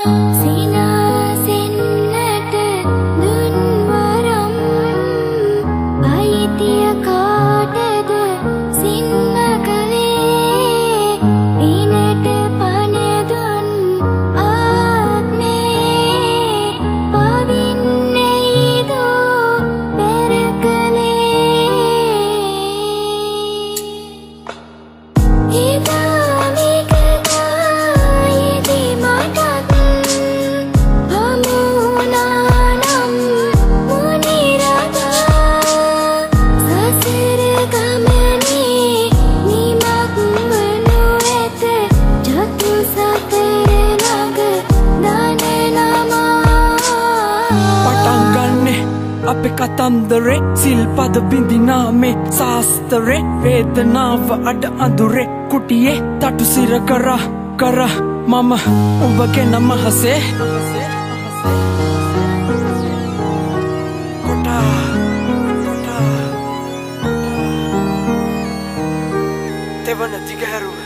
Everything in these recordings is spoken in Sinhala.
අපේ කතන්දරේ සිල්පද බිඳිනා මේ සාස්තරේ වේදනාව අඩ අඳුරේ කුටියේ තටු සිර කර මම උඹගේ නම හසේ තෙවන දිගහැරුව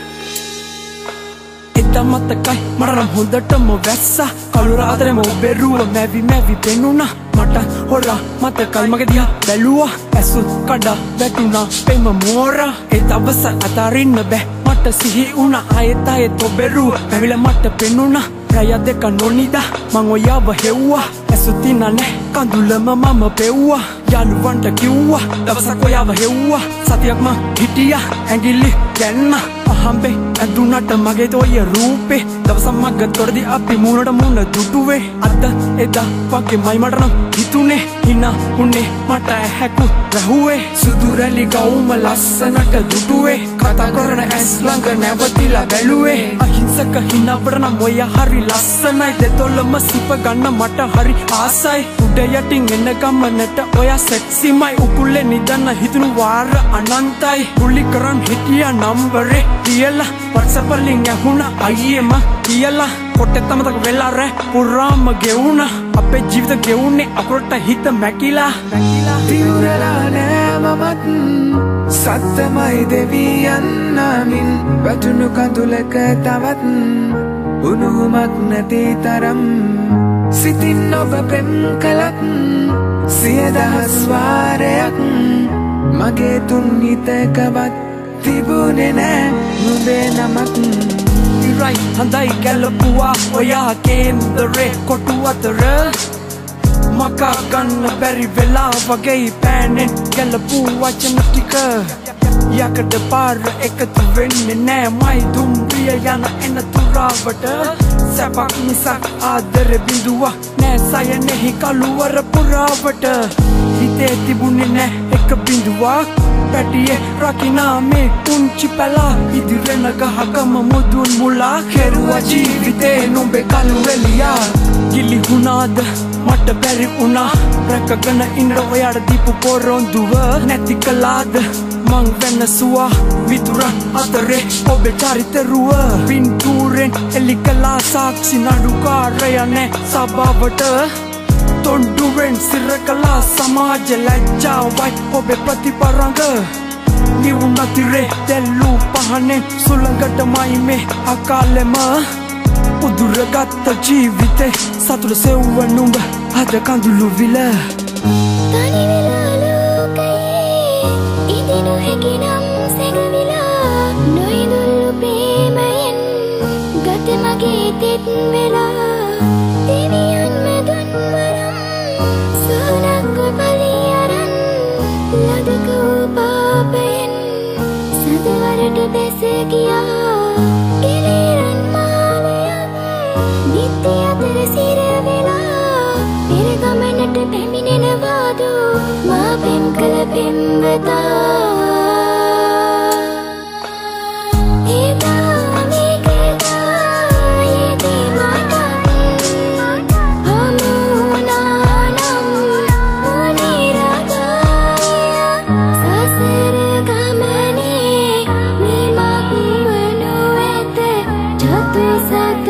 එදා මතකයි මරම් හොඳටම වැස්සා කළුර අතරම ඔබෙරුව මැවි පෙනුණා මට හොරා මතකයි මගේ දිහා බැලුවා ඇසුත් කඩා වැටුණා පෙම මෝරා ඒ දවස අතාරින්න බෑ මට සිහි වුණා ආයෙත් ඔබෙරුව මැවිලා මට පෙනුණා රය දෙක නොනිදා මං ඔයව හෙව්වා ඇසුත් ඉන්න නෑ කඳුලම මම පෙව්වා යාළුවන්ට කිව්වා දවසක් ඔයව හෙව්වා සතියක් මං හිටියා ඇඟිලි දැන්න අහම්බේ ඇඳුනට මගේ ඔය රූපේ දවසක් මග තොරදී අපි මූණට මූණ දුටුවේ අද එදා වගේ මයි මට නම් හිතුනේ හිනා උන්නේ මට ඇහැකු රැහුවේ සුදු රැලි ගවුම ලස්සනට දුටුවේ කතා කරන ඇස් ළඟ නැවතිලා බැලුවේ අහිංසක හිනාවට නම් ඔය හරි ලස්සනයි දෙතොලම සිප ගන්න මට හරි ආසයි උඩ යටින් එන ගමනට ඔය සෙක්සිමයි උකුලේ නිදන්න හිතුණු වාර අනන්තයි ගුලි කරන් හිටියා නම්බරේ කියලා WhatsApp වලින් ඇහුණා අයියේම කියලා කොටේ තමතක වෙලා රැ පුරාම ගෙවුණා අපේ ජීවිත ගෙවුනේ අකුරට හිත මැකිලා දිවුරලා නෑ මමත් සත්තමයි දෙවී යන්නමින් වැටුණු කඳුලක තවත් උණුහුමක් නැති තරම් සිතින් ඔබ පෙම් කළත් සියදහස් වාරයක් මගේ තුන් හිතකවත් තිබුණේ නෑ නුඹේ නමක් ඉරයි හඳයි ගැලපුවා ඔයා කේන්දරේ කොටු අතර මකා ගන්න බැරි වෙලා වගේ පෑනෙන් ගැලපු වචන ටික යකඩ පාර එකතු වෙන්නේ නෑ මයි දුම්රිය යන එන තුරාවට සැපක් මිසක් ආදර බිඳුවා නෑ සයනෙහි කළුවර පුරාවට හිතේ තිබුණේ නෑ එක බිඳුවක් පැටියේ රකිනා මේ පුංචි පැලා ඉදිරෙන ගහකම මුදුන් මුලා කෙරුවා ජීවිතේ නුඹේ කළු එළියා ගිලිහුණාද මට බැරි වුණා රැකගෙන ඉන්න ඔයාට දීපු පොරොන්දුව නැති කළාද මං වෙනසුවා විදුරන් අතරේ ඔබේ චරිතරුව පින්තූරෙන් එලි කළා සාක්ෂි නඩුකාරය නෑ සභාවට තොණ්ඩුවෙන් සිර කළා සමාජ ලැජ්ජාවයි ඔබේ ප්‍රතිපරංග නිවුනතිරේ දැල්ලු පහනෙන් සුළඟටමයි මේ අකාලෙම උදුරගත්ත ජීවිතේ සතුට සෙව්ව නුඹ අද කඳුළු විල තනි වෙලා ලෝකයේ ඉදිනු හැකිනම් සැඟවිලා නොයිදුල්ලු ප්‍රේමයෙන් ගත මගේ තෙත් වෙලා දෙවියන් මැදුන් වරම් සහනක් බලි අරන් ලදකූ පාපයෙන් සදවරට බැස ගියා කෙලෙරන් මාලයක් නිත්‍ය අතර සිර වෙලා පෙර ගමනට පැමිණෙනවාදු මා පෙම් කළ පෙම්වතා Satu